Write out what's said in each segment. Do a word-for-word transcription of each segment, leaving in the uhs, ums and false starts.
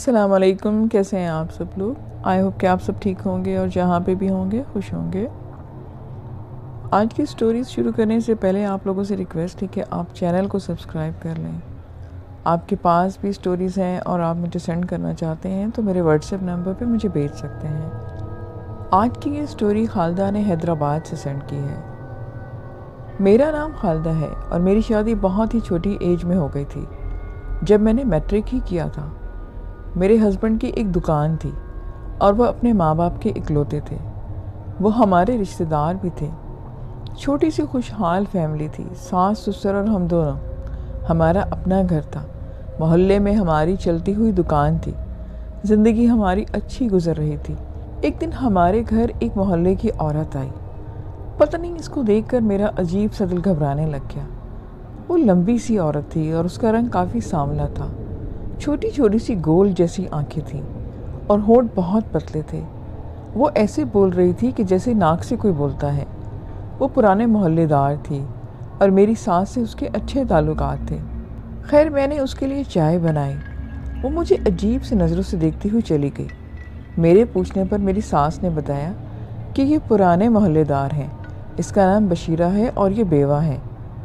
السلام علیکم، کیسے ہیں آپ سب لوگ؟ آئی ہوپ کہ آپ سب ٹھیک ہوں گے اور جہاں پہ بھی ہوں گے خوش ہوں گے۔ آج کی سٹوریز شروع کرنے سے پہلے آپ لوگوں سے ریکویسٹ ہے کہ آپ چینل کو سبسکرائب کر لیں۔ آپ کے پاس بھی سٹوریز ہیں اور آپ مجھے سینڈ کرنا چاہتے ہیں تو میرے واٹس ایپ نمبر پہ مجھے بھیج سکتے ہیں۔ آج کی یہ سٹوری خالدہ نے حیدرآباد سے سینڈ کی ہے۔ میرا نام خالدہ ہے اور میری شادی بہت ہی چھوٹی ایج میں ہو گئی تھی، جب میں نے میٹرک ہی کیا تھا۔ میرے ہسبینڈ کی ایک دکان تھی اور وہ اپنے ماں باپ کے اکلوتے تھے۔ وہ ہمارے رشتہ دار بھی تھے۔ چھوٹی سی خوشحال فیملی تھی، ساس سسر اور ہم دونوں۔ ہمارا اپنا گھر تھا، محلے میں ہماری چلتی ہوئی دکان تھی۔ زندگی ہماری اچھی گزر رہی تھی۔ ایک دن ہمارے گھر ایک محلے کی عورت آئی۔ پتہ نہیں اس کو دیکھ کر میرا عجیب سا دل گھبرانے لگ گیا۔ وہ لمبی سی عورت تھی اور اس کا رنگ کافی سانولا تھا۔ چھوٹی چھوٹی سی گول جیسی آنکھیں تھیں اور ہونٹ بہت پتلے تھے۔ وہ ایسے بول رہی تھی کہ جیسے ناک سے کوئی بولتا ہے۔ وہ پرانے محلے دار تھی اور میری ساس سے اس کے اچھے تعلقات تھے۔ خیر میں نے اس کے لیے چائے بنائی۔ وہ مجھے عجیب سے نظروں سے دیکھتی ہوئی چلی گئی۔ میرے پوچھنے پر میری ساس نے بتایا کہ یہ پرانے محلے دار ہیں، اس کا نام بشیرہ ہے اور یہ بیوہ ہے۔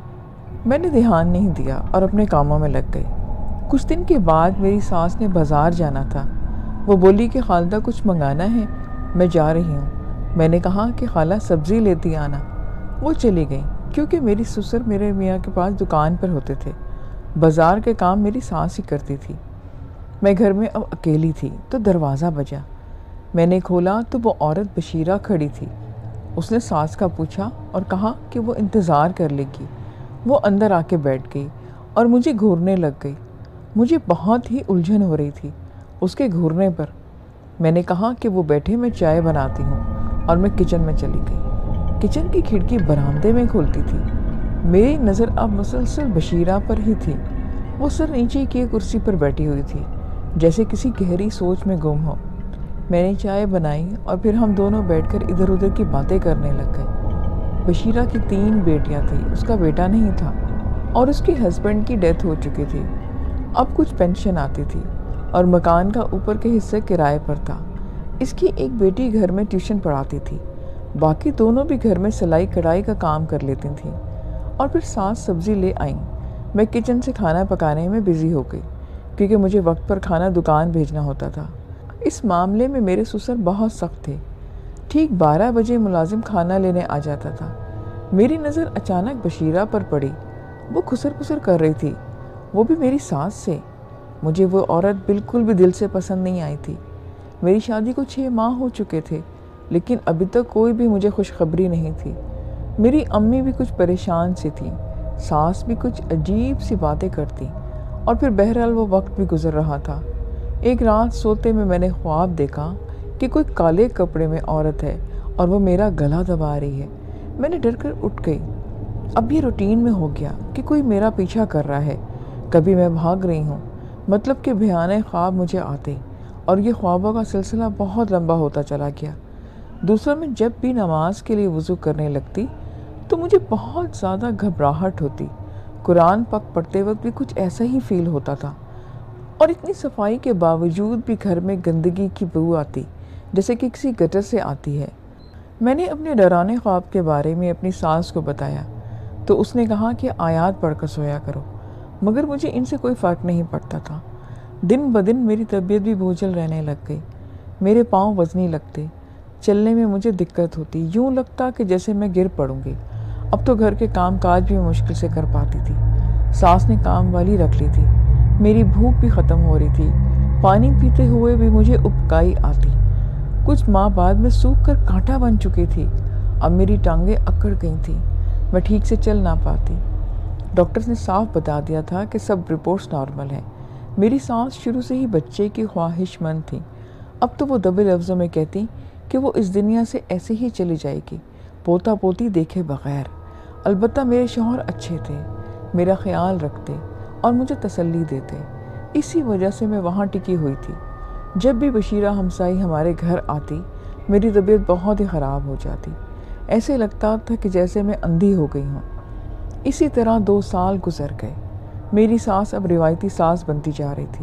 میں نے دھیان نہیں دیا اور اپنے کاموں میں لگ گئی۔ کچھ دن کے بعد میری ساس نے بازار جانا تھا۔ وہ بولی کہ خالدہ کچھ منگانا ہے، میں جا رہی ہوں۔ میں نے کہا کہ خالہ سبزی لیتی آنا۔ وہ چلی گئی کیونکہ میری سسر میرے میاں کے پاس دکان پر ہوتے تھے۔ بازار کے کام میری ساس ہی کرتی تھی۔ میں گھر میں اب اکیلی تھی تو دروازہ بجا۔ میں نے کھولا تو وہ عورت بشیرہ کھڑی تھی۔ اس نے ساس کا پوچھا اور کہا کہ وہ انتظار کر لے گی۔ وہ اندر آ کے بیٹھ گئی اور مجھے گھورنے لگ گئی۔ مجھے بہت ہی الجھن ہو رہی تھی اس کے گھورنے پر۔ میں نے کہا کہ وہ بیٹھے، میں چائے بناتی ہوں، اور میں کچن میں چلی گئی۔ کچن کی کھڑکی برآمدے میں کھولتی تھی۔ میری نظر اب مسلسل بشیرہ پر ہی تھی۔ وہ سر نیچے کی کرسی پر بیٹھی ہوئی تھی، جیسے کسی گہری سوچ میں گم ہو۔ میں نے چائے بنائی اور پھر ہم دونوں بیٹھ کر ادھر ادھر کی باتیں کرنے لگ گئے۔ بشیرہ کی تین بیٹیاں تھیں، اس کا بیٹا نہیں تھا اور اس کے ہسبینڈ کی ڈیتھ ہو چکی تھی۔ اب کچھ پینشن آتی تھی اور مکان کا اوپر کے حصے کرائے پر تھا۔ اس کی ایک بیٹی گھر میں ٹیوشن پڑھاتی تھی، باقی دونوں بھی گھر میں سلائی کڑھائی کا کام کر لیتی تھیں۔ اور پھر ساس سبزی لے آئیں۔ میں کچن سے کھانا پکانے میں بزی ہو گئی کیونکہ مجھے وقت پر کھانا دکان بھیجنا ہوتا تھا۔ اس معاملے میں میرے سسر بہت سخت تھے۔ ٹھیک بارہ بجے ملازم کھانا لینے آ جاتا تھا۔ میری نظر اچانک بشیرہ پر پڑی۔ وہ خسر پسر کر رہی تھی، وہ بھی میری ساس سے۔ مجھے وہ عورت بالکل بھی دل سے پسند نہیں آئی تھی۔ میری شادی کو چھ ماہ ہو چکے تھے لیکن ابھی تک کوئی بھی مجھے خوشخبری نہیں تھی۔ میری امی بھی کچھ پریشان سی تھی، ساس بھی کچھ عجیب سی باتیں کرتی، اور پھر بہرحال وہ وقت بھی گزر رہا تھا۔ ایک رات سوتے میں میں نے خواب دیکھا کہ کوئی کالے کپڑے میں عورت ہے اور وہ میرا گلا دبا رہی ہے۔ میں نے ڈر کر اٹھ گئی۔ اب یہ روٹین میں ہو گیا کہ کوئی میرا پیچھا کر رہا ہے، کبھی میں بھاگ رہی ہوں، مطلب کہ بھیانے خواب مجھے آتے، اور یہ خوابوں کا سلسلہ بہت لمبا ہوتا چلا گیا۔ دوسرا میں جب بھی نماز کے لیے وضو کرنے لگتی تو مجھے بہت زیادہ گھبراہٹ ہوتی۔ قرآن پاک پڑھتے وقت بھی کچھ ایسا ہی فیل ہوتا تھا، اور اتنی صفائی کے باوجود بھی گھر میں گندگی کی بو آتی جیسے کہ کسی گٹر سے آتی ہے۔ میں نے اپنے ڈرانے خواب کے بارے میں اپنی ساس کو بتایا تو اس نے کہا کہ آیات پڑھ کر سویا کرو، مگر مجھے ان سے کوئی فرق نہیں پڑتا تھا۔ دن بدن میری طبیعت بھی بوجھل رہنے لگ گئی۔ میرے پاؤں وزنی لگتے، چلنے میں مجھے دقت ہوتی، یوں لگتا کہ جیسے میں گر پڑوں گی۔ اب تو گھر کے کام کاج بھی مشکل سے کر پاتی تھی۔ ساس نے کام والی رکھ لی تھی۔ میری بھوک بھی ختم ہو رہی تھی۔ پانی پیتے ہوئے بھی مجھے ابکائی آتی۔ کچھ ماہ بعد میں سوکھ کر کانٹا بن چکی تھی۔ اب میری ٹانگیں اکڑ گئی تھیں، میں ٹھیک سے چل نہ پاتی۔ ڈاکٹر نے صاف بتا دیا تھا کہ سب رپورٹس نارمل ہیں۔ میری سانس شروع سے ہی بچے کی خواہش مند تھی۔ اب تو وہ دبے لفظوں میں کہتی کہ وہ اس دنیا سے ایسے ہی چلی جائے گی، پوتا پوتی دیکھے بغیر۔ البتہ میرے شوہر اچھے تھے، میرا خیال رکھتے اور مجھے تسلی دیتے، اسی وجہ سے میں وہاں ٹکی ہوئی تھی۔ جب بھی بشیرہ ہمسائی ہمارے گھر آتی میری طبیعت بہت ہی خراب ہو جاتی، ایسے لگتا تھا کہ جیسے میں اندھی ہو گئی ہوں۔ اسی طرح دو سال گزر گئے۔ میری ساس اب روایتی ساس بنتی جا رہی تھی۔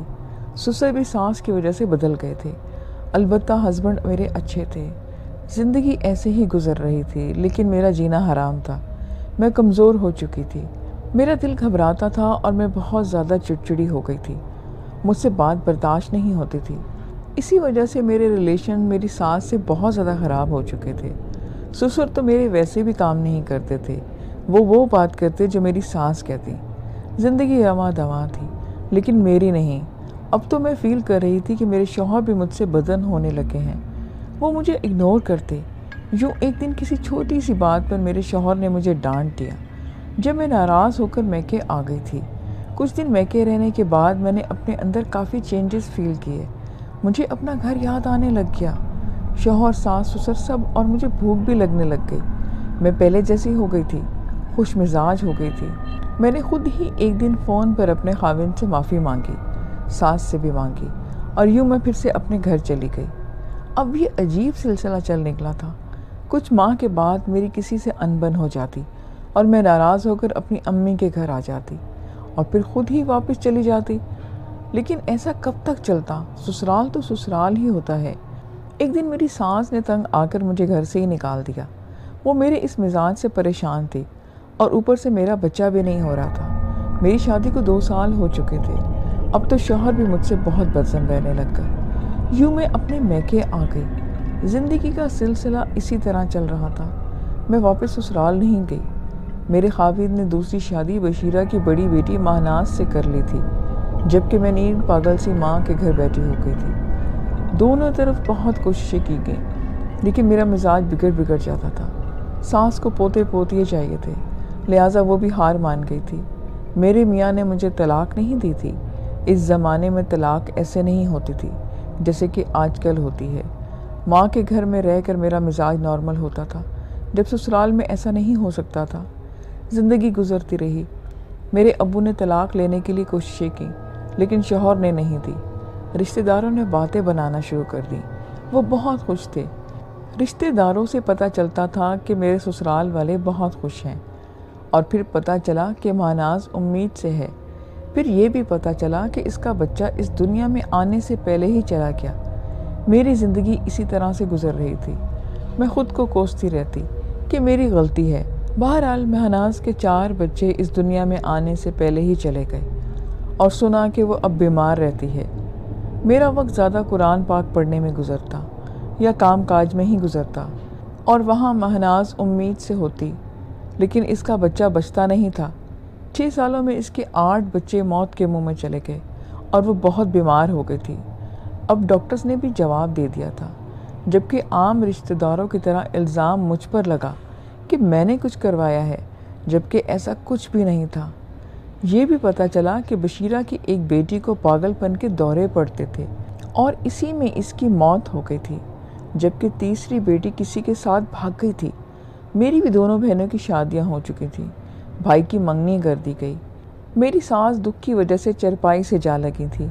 ससुर भी सास की वजह से बदल गए थे। अलबत्ता हस्बैंड मेरे अच्छे थे। ज़िंदगी ऐसे ही गुजर रही थी, लेकिन मेरा जीना हराम था। मैं कमज़ोर हो चुकी थी। मेरा दिल घबराता था और मैं बहुत ज़्यादा चिड़चिड़ी हो गई थी। मुझसे बात बर्दाश्त नहीं होती थी। इसी वजह से मेरे रिलेशन मेरी सास से बहुत ज़्यादा ख़राब हो चुके थे। ससुर तो मेरे वैसे भी काम नहीं करते थे, वो वो बात करते जो मेरी सास कहती। ज़िंदगी रवां दवां थी, लेकिन मेरी नहीं। अब तो मैं फ़ील कर रही थी कि मेरे शौहर भी मुझसे बदन होने लगे हैं। वो मुझे इग्नोर करते। यूँ एक दिन किसी छोटी सी बात पर मेरे शौहर ने मुझे डांट दिया, जब मैं नाराज़ होकर मैके आ गई थी। कुछ दिन मैके रहने के बाद मैंने अपने अंदर काफ़ी चेंजेस फ़ील किए। मुझे अपना घर याद आने लग गया, शौहर, सास, ससुर सब, और मुझे भूख भी लगने लग गई। मैं पहले जैसी हो गई थी, खुश मिजाज हो गई थी। मैंने खुद ही एक दिन फ़ोन पर अपने खाविंद से माफ़ी मांगी, सास से भी मांगी, और यूँ मैं फिर से अपने घर चली गई। अब ये अजीब सिलसिला चल निकला था। कुछ माह के बाद मेरी किसी से अनबन हो जाती और मैं नाराज़ होकर अपनी अम्मी के घर आ जाती और फिर खुद ही वापस चली जाती। लेकिन ऐसा कब तक चलता? ससुराल तो ससुराल ही होता है। एक दिन मेरी सास ने तंग आकर मुझे घर से ही निकाल दिया। वो मेरे इस मिजाज से परेशान थी और ऊपर से मेरा बच्चा भी नहीं हो रहा था। मेरी शादी को दो साल हो चुके थे। अब तो शौहर भी मुझसे बहुत बदसम रहने लग गए। यूँ मैं अपने मैके आ गई। ज़िंदगी का सिलसिला इसी तरह चल रहा था। मैं वापस ससुराल नहीं गई। मेरे खाविद ने दूसरी शादी बशीरा की बड़ी बेटी महनाज से कर ली थी, जबकि मैं नींद पागल सी माँ के घर बैठी हो गई थी। दोनों तरफ बहुत कोशिशें की गई, लेकिन मेरा मिजाज बिगड़ बिगड़ जाता था। सास को पोते पोतिए चाहिए थे, लिहाजा वो भी हार मान गई थी। मेरे मियाँ ने मुझे तलाक नहीं दी थी। इस ज़माने में तलाक ऐसे नहीं होती थी जैसे कि आजकल होती है। माँ के घर में रहकर मेरा मिजाज नॉर्मल होता था, जब ससुराल में ऐसा नहीं हो सकता था। ज़िंदगी गुजरती रही। मेरे अब्बू ने तलाक लेने के लिए कोशिशें की, लेकिन शौहर ने नहीं दी। रिश्तेदारों ने बातें बनाना शुरू कर दी। वो बहुत खुश थे। रिश्तेदारों से पता चलता था कि मेरे ससुराल वाले बहुत खुश हैं, और फिर पता चला कि महनाज उम्मीद से है। फिर ये भी पता चला कि इसका बच्चा इस दुनिया में आने से पहले ही चला गया। मेरी ज़िंदगी इसी तरह से गुजर रही थी। मैं ख़ुद को कोसती रहती कि मेरी गलती है। बहरहाल महनाज के चार बच्चे इस दुनिया में आने से पहले ही चले गए, और सुना कि वो अब बीमार रहती है। मेरा वक्त ज़्यादा कुरान पाक पढ़ने में गुजरता या काम काज में ही गुजरता, और वहाँ महनाज उम्मीद से होती, लेकिन इसका बच्चा बचता नहीं था। छः सालों में इसके आठ बच्चे मौत के मुंह में चले गए और वो बहुत बीमार हो गई थी। अब डॉक्टर्स ने भी जवाब दे दिया था, जबकि आम रिश्तेदारों की तरह इल्ज़ाम मुझ पर लगा कि मैंने कुछ करवाया है, जबकि ऐसा कुछ भी नहीं था। ये भी पता चला कि बशीरा की एक बेटी को पागलपन के दौरे पड़ते थे और इसी में इसकी मौत हो गई थी, जबकि तीसरी बेटी किसी के साथ भाग गई थी। मेरी भी दोनों बहनों की शादियां हो चुकी थी। भाई की मंगनी कर दी गई। मेरी सास दुख की वजह से चरपाई से जा लगी थी।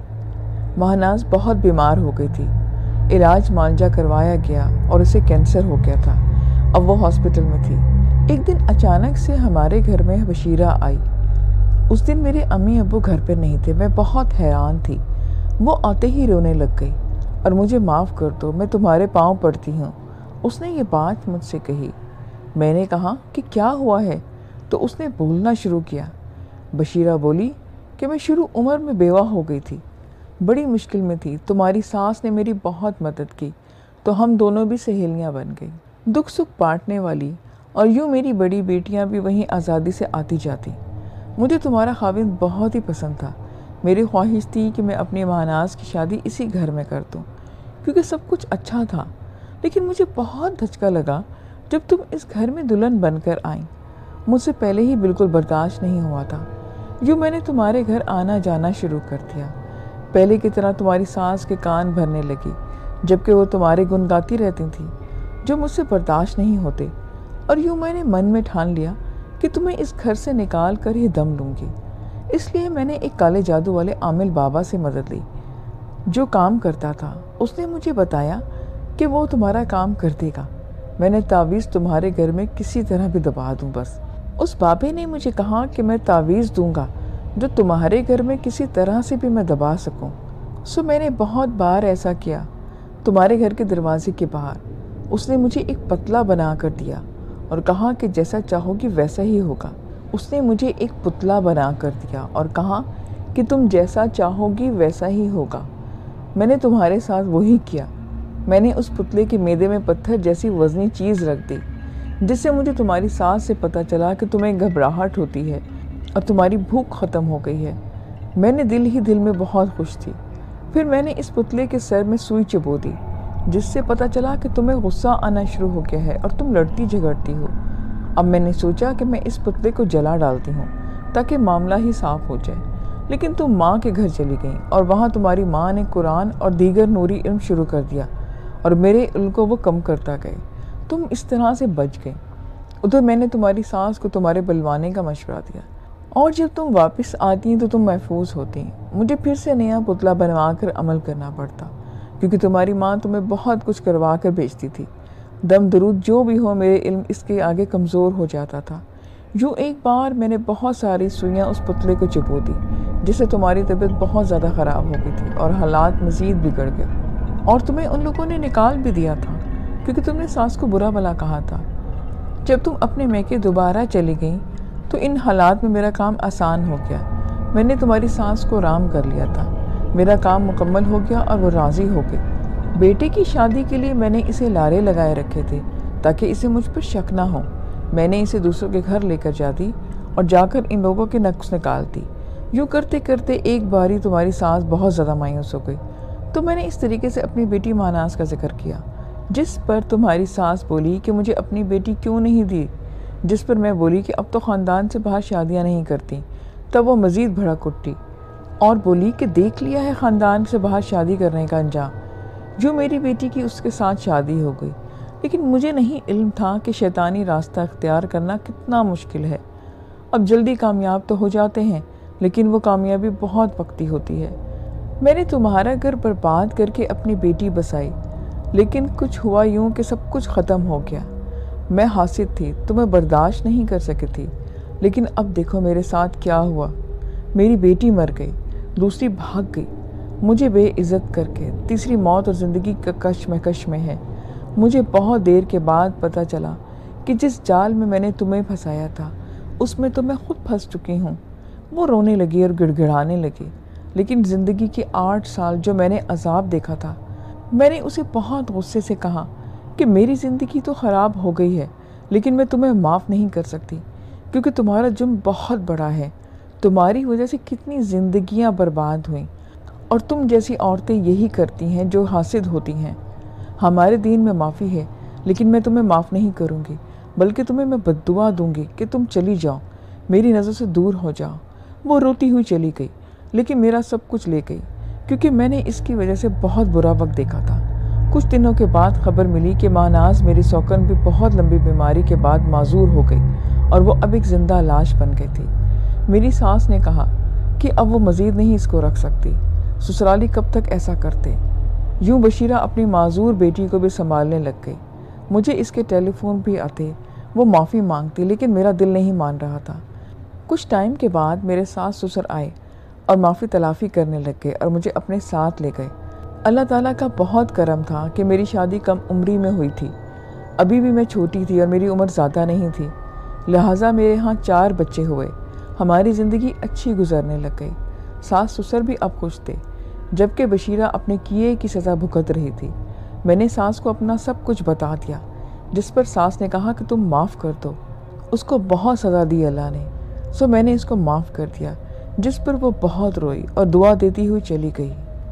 महनाज बहुत बीमार हो गई थी। इलाज मालजा करवाया गया और उसे कैंसर हो गया था। अब वो हॉस्पिटल में थी। एक दिन अचानक से हमारे घर में बशीरा आई। उस दिन मेरे अम्मी अब्बू घर पर नहीं थे। मैं बहुत हैरान थी। वो आते ही रोने लग गई और मुझे माफ़ कर दो, मैं तुम्हारे पाँव पड़ती हूँ। उसने ये बात मुझसे कही। मैंने कहा कि क्या हुआ है, तो उसने बोलना शुरू किया। बशीरा बोली कि मैं शुरू उम्र में बेवा हो गई थी, बड़ी मुश्किल में थी। तुम्हारी सास ने मेरी बहुत मदद की, तो हम दोनों भी सहेलियां बन गई, दुख सुख बांटने वाली। और यूँ मेरी बड़ी बेटियां भी वहीं आज़ादी से आती जाती। मुझे तुम्हारा खाविंद बहुत ही पसंद था। मेरी ख्वाहिश थी कि मैं अपनी महनाज की शादी इसी घर में कर दूँ, क्योंकि सब कुछ अच्छा था। लेकिन मुझे बहुत धचका लगा जब तुम इस घर में दुल्हन बनकर आई। मुझसे पहले ही बिल्कुल बर्दाश्त नहीं हुआ था। यूँ मैंने तुम्हारे घर आना जाना शुरू कर दिया। पहले की तरह तुम्हारी सास के कान भरने लगी, जबकि वो तुम्हारे गुण गाती रहती थी, जो मुझसे बर्दाश्त नहीं होते। और यूँ मैंने मन में ठान लिया कि तुम्हें इस घर से निकाल कर ही दम लूँगी। इसलिए मैंने एक काले जादू वाले आमिल बाबा से मदद ली, जो काम करता था। उसने मुझे बताया कि वो तुम्हारा काम कर देगा। मैंने तावीज़ तुम्हारे घर में किसी तरह भी दबा दूँ बस। उस बाबे ने मुझे कहा कि मैं तावीज़ दूंगा जो तुम्हारे घर में किसी तरह से भी मैं दबा सकूं। سو میں نے بہت بار ایسا کیا تمہارے گھر کے دروازے کے باہر۔ اس نے مجھے ایک پتلا بنا کر دیا اور کہا کہ جیسا چاہو گی ویسا ہی ہوگا۔ اس نے مجھے ایک پتلا بنا کر دیا اور کہا کہ تم جیسا چاہو گی ویسا ہی ہوگا۔ میں نے تمہارے ساتھ وہی کیا۔ میں نے اس پتلے کے میدے میں پتھر جیسی وزنی چیز رکھ دی، جس سے مجھے تمہاری سانس سے پتہ چلا کہ تمہیں گھبراہٹ ہوتی ہے اور تمہاری بھوک ختم ہو گئی ہے۔ میں نے دل ہی دل میں بہت خوش تھی۔ پھر میں نے اس پتلے کے سر میں سوئی چبو دی، جس سے پتہ چلا کہ تمہیں غصہ آنا شروع ہو گیا ہے اور تم لڑتی جھگڑتی ہو۔ اب میں نے سوچا کہ میں اس پتلے کو جلا ڈالتی ہوں تاکہ معاملہ ہی صاف ہو جائے، لیکن تم ماں کے گھر چلی گئیں اور وہاں تمہاری ماں نے قرآن اور دیگر نوری علم شروع کر دیا اور میرے علم کو وہ کم کرتا گئے۔ تم اس طرح سے بچ گئے۔ ادھر میں نے تمہاری ساس کو تمہارے بلوانے کا مشورہ دیا، اور جب تم واپس آتی تو تم محفوظ ہوتی۔ مجھے پھر سے نیا پتلا بنوا کر عمل کرنا پڑتا، کیونکہ تمہاری ماں تمہیں بہت کچھ کروا کر بھیجتی تھی۔ دم درود جو بھی ہو، میرے علم اس کے آگے کمزور ہو جاتا تھا۔ یوں ایک بار میں نے بہت ساری سوئیاں اس پتلے کو چبو دی، جس سے تمہاری طبیعت بہت زیادہ خراب ہو گئی تھی اور حالات مزید بگڑ گئے، اور تمہیں ان لوگوں نے نکال بھی دیا تھا کیونکہ تم نے ساس کو برا بھلا کہا تھا۔ جب تم اپنے میکے دوبارہ چلی گئیں تو ان حالات میں میرا کام آسان ہو گیا۔ میں نے تمہاری ساس کو رام کر لیا تھا، میرا کام مکمل ہو گیا اور وہ راضی ہو گئی۔ بیٹے کی شادی کے لیے میں نے اسے لارے لگائے رکھے تھے تاکہ اسے مجھ پر شک نہ ہو۔ میں نے اسے دوسروں کے گھر لے کر جاتی اور جا کر ان لوگوں کے نقص نکالتی۔ یوں کرتے کرتے ایک باری تمہاری ساس بہت زیادہ مایوس ہو گئی، تو میں نے اس طریقے سے اپنی بیٹی ماناس کا ذکر کیا، جس پر تمہاری ساس بولی کہ مجھے اپنی بیٹی کیوں نہیں دی، جس پر میں بولی کہ اب تو خاندان سے باہر شادیاں نہیں کرتی۔ تب وہ مزید بھڑک اٹھی اور بولی کہ دیکھ لیا ہے خاندان سے باہر شادی کرنے کا انجام۔ جو میری بیٹی کی اس کے ساتھ شادی ہو گئی، لیکن مجھے نہیں علم تھا کہ شیطانی راستہ اختیار کرنا کتنا مشکل ہے۔ اب جلدی کامیاب تو ہو جاتے ہیں، لیکن وہ کامیابی بہت وقتی ہوتی ہے۔ میں نے تمہارا گھر برباد کر کے اپنی بیٹی بسائی، لیکن کچھ ہوا یوں کہ سب کچھ ختم ہو گیا۔ میں حاسد تھی، تمہیں برداشت نہیں کر سکی تھی، لیکن اب دیکھو میرے ساتھ کیا ہوا۔ میری بیٹی مر گئی، دوسری بھاگ گئی مجھے بے عزت کر کے، تیسری موت اور زندگی کا کش میں کش میں ہے۔ مجھے بہت دیر کے بعد پتہ چلا کہ جس جال میں میں نے تمہیں پھنسایا تھا اس میں تو میں خود پھنس چکی ہوں۔ وہ رونے لگی اور گڑ گڑانے لگی، لیکن زندگی کے آٹھ سال جو میں نے عذاب دیکھا تھا، میں نے اسے بہت غصے سے کہا کہ میری زندگی تو خراب ہو گئی ہے، لیکن میں تمہیں معاف نہیں کر سکتی کیونکہ تمہارا جرم بہت بڑا ہے۔ تمہاری وجہ سے کتنی زندگیاں برباد ہوئیں، اور تم جیسی عورتیں یہی کرتی ہیں جو حاسد ہوتی ہیں۔ ہمارے دین میں معافی ہے، لیکن میں تمہیں معاف نہیں کروں گی، بلکہ تمہیں میں بددعا دوں گی کہ تم چلی جاؤ، میری نظر سے دور ہو جاؤ۔ وہ روتی ہوئی چلی گئی، لیکن میرا سب کچھ لے گئی، کیونکہ میں نے اس کی وجہ سے بہت برا وقت دیکھا تھا۔ کچھ دنوں کے بعد خبر ملی کہ ماناز میری سوکن بھی بہت لمبی بیماری کے بعد معذور ہو گئی اور وہ اب ایک زندہ لاش بن گئی تھی۔ میری ساس نے کہا کہ اب وہ مزید نہیں اس کو رکھ سکتی، سسرالی کب تک ایسا کرتے۔ یوں بشیرہ اپنی معذور بیٹی کو بھی سنبھالنے لگ گئی۔ مجھے اس کے ٹیلی فون بھی آتے، وہ معافی مانگتی، لیکن میرا دل نہیں مان رہا تھا۔ کچھ ٹائم کے بعد میرے ساس سسر آئے اور معافی تلافی کرنے لگ گئے اور مجھے اپنے ساتھ لے گئے۔ اللہ تعالیٰ کا بہت کرم تھا کہ میری شادی کم عمری میں ہوئی تھی۔ ابھی بھی میں چھوٹی تھی اور میری عمر زیادہ نہیں تھی، لہٰذا میرے ہاں چار بچے ہوئے۔ ہماری زندگی اچھی گزرنے لگ گئی۔ ساس سسر بھی اب خوش تھے، جبکہ بشیرہ اپنے کیے کی سزا بھگت رہی تھی۔ میں نے ساس کو اپنا سب کچھ بتا دیا، جس پر ساس نے کہا کہ تم معاف کر دو، اس کو بہت سزا دی اللہ نے۔ سو میں نے اس کو معاف کر دیا، جس پر وہ بہت روئی اور دعا دیتی ہوئی چلی گئی۔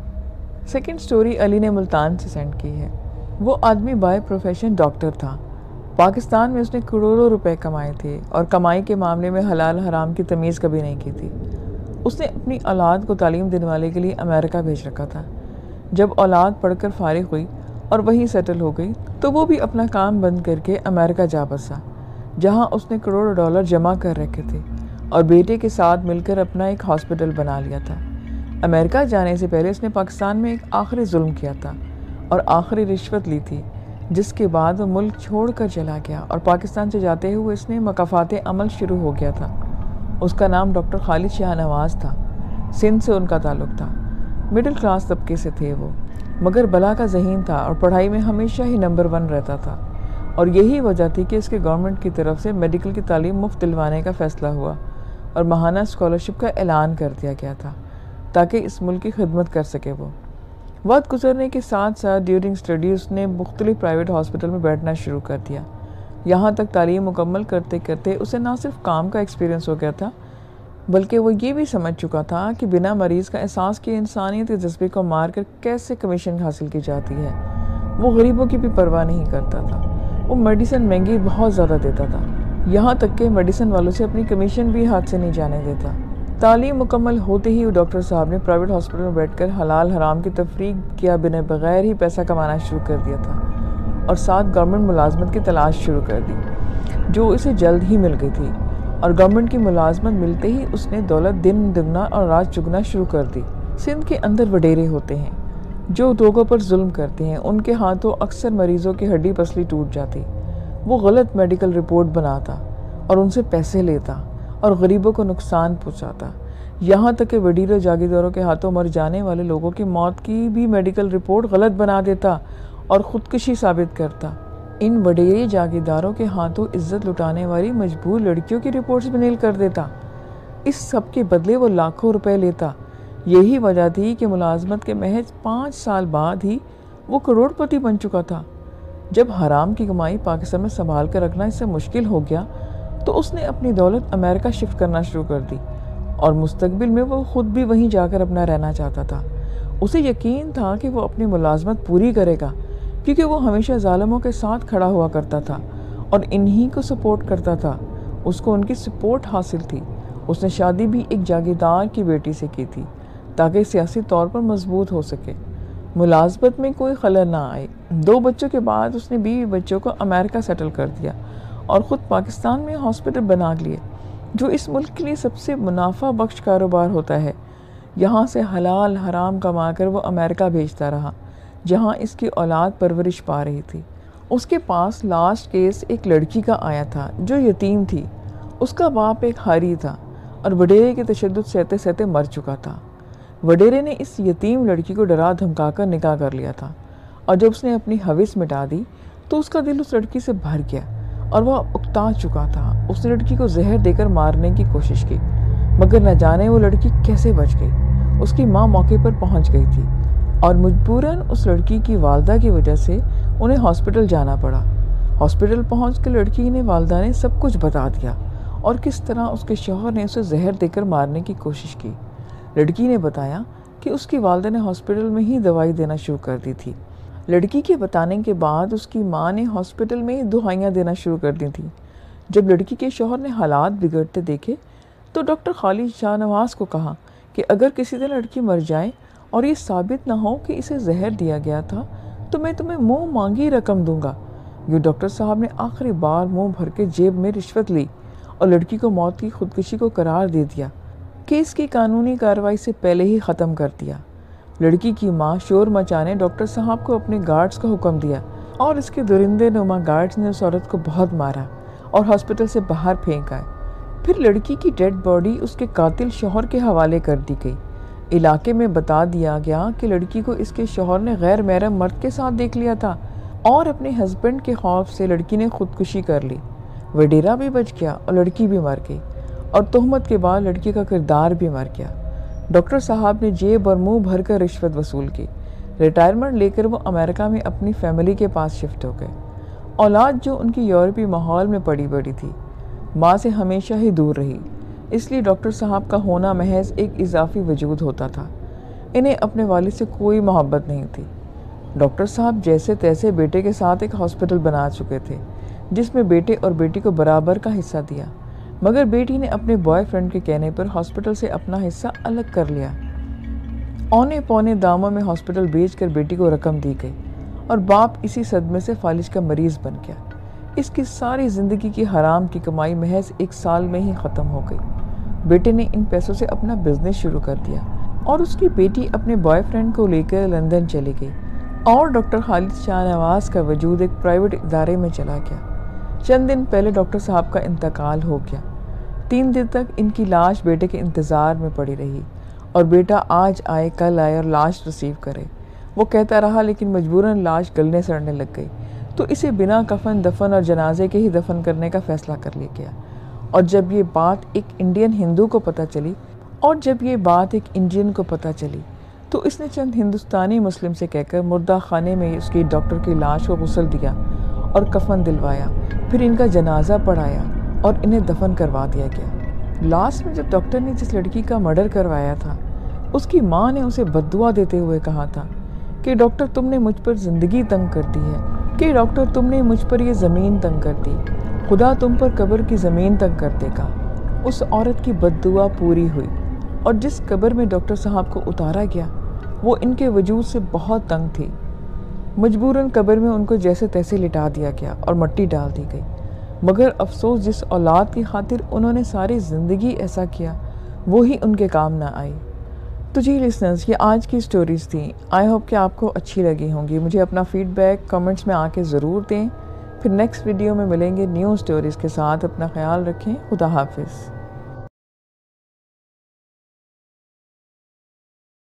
سیکنڈ سٹوری علی نے ملتان سے سینڈ کی ہے۔ وہ آدمی بائی پروفیشن ڈاکٹر تھا۔ پاکستان میں اس نے کروڑوں روپے کمائے تھے اور کمائی کے معاملے میں حلال حرام کی تمیز کبھی نہیں کی تھی۔ اس نے اپنی اولاد کو تعلیم دینے والے کے لیے امریکہ بھیج رکھا تھا۔ جب اولاد پڑھ کر فارغ ہوئی اور وہیں سیٹل ہو گئی تو وہ بھی اپنا کام بند کر کے امریکہ جا بسا، جہاں اس نے کروڑوں ڈالر جمع کر رکھے تھے اور بیٹے کے ساتھ مل کر اپنا ایک ہاسپٹل بنا لیا تھا۔ امریکہ جانے سے پہلے اس نے پاکستان میں ایک آخری ظلم کیا تھا اور آخری رشوت لی تھی، جس کے بعد وہ ملک چھوڑ کر چلا گیا اور پاکستان سے جاتے ہوئے اس نے مکافات عمل شروع ہو گیا تھا۔ اس کا نام ڈاکٹر خالد شاہ نواز تھا، سندھ سے ان کا تعلق تھا۔ مڈل کلاس طبقے سے تھے وہ، مگر بلا کا ذہین تھا اور پڑھائی میں ہمیشہ ہی نمبر ون رہتا تھا، اور یہی وجہ تھی کہ اس کے گورنمنٹ کی طرف سے میڈیکل کی تعلیم مفت دلوانے کا فیصلہ ہوا اور ماہانہ اسکالرشپ کا اعلان کر دیا گیا تھا تاکہ اس ملک کی خدمت کر سکے وہ۔ وقت گزرنے کے ساتھ ساتھ ڈیورنگ اسٹڈی اس نے مختلف پرائیویٹ ہاسپٹل میں بیٹھنا شروع کر دیا، یہاں تک تعلیم مکمل کرتے کرتے اسے نہ صرف کام کا ایکسپیرینس ہو گیا تھا بلکہ وہ یہ بھی سمجھ چکا تھا کہ بنا مریض کا احساس کے انسانیت کے جذبے کو مار کر کیسے کمیشن حاصل کی جاتی ہے۔ وہ غریبوں کی بھی پرواہ نہیں کرتا تھا، وہ میڈیسن مہنگی بہت زیادہ دیتا تھا، یہاں تک کہ میڈیسن والوں سے اپنی کمیشن بھی ہاتھ سے نہیں جانے دیتا۔ تعلیم مکمل ہوتے ہی وہ ڈاکٹر صاحب نے پرائیویٹ ہاسپٹل میں بیٹھ کر حلال حرام کی تفریق کیا بنا بغیر ہی پیسہ کمانا شروع کر دیا تھا، اور ساتھ گورنمنٹ ملازمت کی تلاش شروع کر دی جو اسے جلد ہی مل گئی تھی، اور گورنمنٹ کی ملازمت ملتے ہی اس نے دولت دن دگنا اور رات چگنا شروع کر دی۔ سندھ کے اندر وڈیرے ہوتے ہیں جو لوگوں پر ظلم کرتے ہیں، ان کے ہاتھوں اکثر مریضوں کی ہڈی پسلی ٹوٹ جاتی، وہ غلط میڈیکل رپورٹ بناتا اور ان سے پیسے لیتا اور غریبوں کو نقصان پہنچاتا، یہاں تک کہ وڈیروں جاگیرداروں کے ہاتھوں مر جانے والے لوگوں کی موت کی بھی میڈیکل رپورٹ غلط بنا دیتا اور خودکشی ثابت کرتا۔ ان وڈیرے جاگیرداروں کے ہاتھوں عزت لٹانے والی مجبور لڑکیوں کی رپورٹس بھی نیل کر دیتا، اس سب کے بدلے وہ لاکھوں روپے لیتا۔ یہی وجہ تھی کہ ملازمت کے محض پانچ سال بعد ہی وہ کروڑ پتی بن چکا تھا۔ جب حرام کی کمائی پاکستان میں سنبھال کر رکھنا اس سے مشکل ہو گیا تو اس نے اپنی دولت امریکہ شفٹ کرنا شروع کر دی، اور مستقبل میں وہ خود بھی وہیں جا کر اپنا رہنا چاہتا تھا۔ اسے یقین تھا کہ وہ اپنی ملازمت پوری کرے گا، کیونکہ وہ ہمیشہ ظالموں کے ساتھ کھڑا ہوا کرتا تھا اور انہی کو سپورٹ کرتا تھا، اس کو ان کی سپورٹ حاصل تھی۔ اس نے شادی بھی ایک جاگیردار کی بیٹی سے کی تھی تاکہ سیاسی طور پر مضبوط ہو سکے، ملازمت میں کوئی خلل نہ آئے۔ دو بچوں کے بعد اس نے بیوی بچوں کو امریکہ سیٹل کر دیا اور خود پاکستان میں ہاسپٹل بنا لیے، جو اس ملک کے لیے سب سے منافع بخش کاروبار ہوتا ہے۔ یہاں سے حلال حرام کما کر وہ امریکہ بھیجتا رہا، جہاں اس کی اولاد پرورش پا رہی تھی۔ اس کے پاس لاسٹ کیس ایک لڑکی کا آیا تھا جو یتیم تھی، اس کا باپ ایک حاری تھا اور وڈیرے کے تشدد سہتے سہتے مر چکا تھا۔ وڈیرے نے اس یتیم لڑکی کو ڈرا دھمکا کر نکاح کر لیا تھا، اور جب اس نے اپنی ہوس مٹا دی تو اس کا دل اس لڑکی سے بھر گیا اور وہ اکتا چکا تھا۔ اس نے لڑکی کو زہر دے کر مارنے کی کوشش کی، مگر نہ جانے وہ لڑکی کیسے بچ گئی۔ اس کی ماں موقع پر پہنچ گئی تھی اور مجبوراً اس لڑکی کی والدہ کی وجہ سے انہیں ہاسپٹل جانا پڑا۔ ہاسپٹل پہنچ کے لڑکی نے والدہ نے سب کچھ بتا دیا اور کس طرح اس کے شوہر نے اسے زہر دے کر مارنے کی کوشش کی۔ لڑکی نے بتایا کہ اس کی والدہ نے ہاسپٹل میں ہی دوائی دینا شروع کر دی تھی۔ لڑکی کے بتانے کے بعد اس کی ماں نے ہاسپٹل میں ہی دہائیاں دینا شروع کر دی تھیں۔ جب لڑکی کے شوہر نے حالات بگڑتے دیکھے تو ڈاکٹر خالد شاہ نواز کو کہا کہ اگر کسی دن لڑکی مر جائے اور یہ ثابت نہ ہو کہ اسے زہر دیا گیا تھا تو میں تمہیں منہ مانگی رقم دوں گا۔ یہ ڈاکٹر صاحب نے آخری بار منہ بھر کے جیب میں رشوت لی اور لڑکی کو موت کی خودکشی کو قرار دے دیا، کیس کی قانونی کارروائی سے پہلے ہی ختم کر دیا۔ لڑکی کی ماں شور مچانے ڈاکٹر صاحب کو اپنے گارڈز کا حکم دیا، اور اس کے درندے نما گارڈز نے اس عورت کو بہت مارا اور ہاسپٹل سے باہر پھینک آئے۔ پھر لڑکی کی ڈیڈ باڈی اس کے قاتل شوہر کے حوالے کر دی گئی۔ علاقے میں بتا دیا گیا کہ لڑکی کو اس کے شوہر نے غیر محرم مرد کے ساتھ دیکھ لیا تھا، اور اپنے ہسبینڈ کے خوف سے لڑکی نے خودکشی کر لی۔ وڈیرا بھی بچ گیا اور لڑکی بھی مر گئی، اور تہمت کے بعد لڑکی کا کردار بھی مر گیا۔ ڈاکٹر صاحب نے جیب اور منہ بھر کر رشوت وصول کی۔ ریٹائرمنٹ لے کر وہ امریکہ میں اپنی فیملی کے پاس شفٹ ہو گئے۔ اولاد جو ان کی یورپی ماحول میں پڑی بڑی تھی، ماں سے ہمیشہ ہی دور رہی، اس لیے ڈاکٹر صاحب کا ہونا محض ایک اضافی وجود ہوتا تھا۔ انہیں اپنے والد سے کوئی محبت نہیں تھی۔ ڈاکٹر صاحب جیسے تیسے بیٹے کے ساتھ ایک ہاسپٹل بنا چکے تھے جس میں بیٹے اور بیٹی کو برابر کا حصہ دیا، مگر بیٹی نے اپنے بوائے فرینڈ کے کہنے پر ہاسپٹل سے اپنا حصہ الگ کر لیا۔ اونے پونے داموں میں ہاسپٹل بیچ کر بیٹی کو رقم دی گئی، اور باپ اسی صدمے سے فالج کا مریض بن گیا۔ اس کی ساری زندگی کی حرام کی کمائی محض ایک سال میں ہی ختم ہو گئی۔ بیٹے نے ان پیسوں سے اپنا بزنس شروع کر دیا، اور اس کی بیٹی اپنے بوائے فرینڈ کو لے کر لندن چلی گئی، اور ڈاکٹر خالد شاہ نواز کا وجود ایک پرائیویٹ ادارے میں چلا گیا۔ چند دن پہلے ڈاکٹر صاحب کا انتقال ہو گیا۔ تین دن تک ان کی لاش بیٹے کے انتظار میں پڑی رہی، اور بیٹا آج آئے کل آئے اور لاش ریسیو کرے۔ وہ کہتا رہا لیکن مجبوراً لاش گلنے سڑنے لگ گئی، تو اسے بنا کفن دفن اور جنازے کے ہی دفن کرنے کا فیصلہ کر لیا گیا۔ اور جب یہ بات ایک انڈین ہندو کو پتہ چلی اور جب یہ بات ایک انڈین کو پتہ چلی تو اس نے چند ہندوستانی مسلم سے کہہ کر مردہ خانے میں اس کی ڈاکٹر کی لاش کو غسل دیا اور کفن دلوایا، پھر ان کا جنازہ پڑھایا اور انہیں دفن کروا دیا گیا۔ لاسٹ میں جب ڈاکٹر نے جس لڑکی کا مرڈر کروایا تھا اس کی ماں نے اسے بددعا دیتے ہوئے کہا تھا کہ ڈاکٹر تم نے مجھ پر زندگی تنگ کر دی ہے، کہ ڈاکٹر تم نے مجھ پر یہ زمین تنگ کر دی، خدا تم پر قبر کی زمین تنگ کر دے گا۔ اس عورت کی بددعا پوری ہوئی اور جس قبر میں ڈاکٹر صاحب کو اتارا گیا وہ ان کے وجود سے بہت تنگ تھی۔ مجبوراً قبر میں ان کو جیسے تیسے لٹا دیا گیا اور مٹی ڈال دی گئی، مگر افسوس جس اولاد کی خاطر انہوں نے ساری زندگی ایسا کیا وہی ان کے کام نہ آئی۔ تو جی لسنرز، یہ آج کی سٹوریز تھیں۔ آئی ہوپ کہ آپ کو اچھی لگی ہوں گی۔ مجھے اپنا فیڈ بیک کمنٹس میں آ کے ضرور دیں۔ پھر نیکسٹ ویڈیو میں ملیں گے نیو سٹوریز کے ساتھ۔ اپنا خیال رکھیں۔ خدا حافظ۔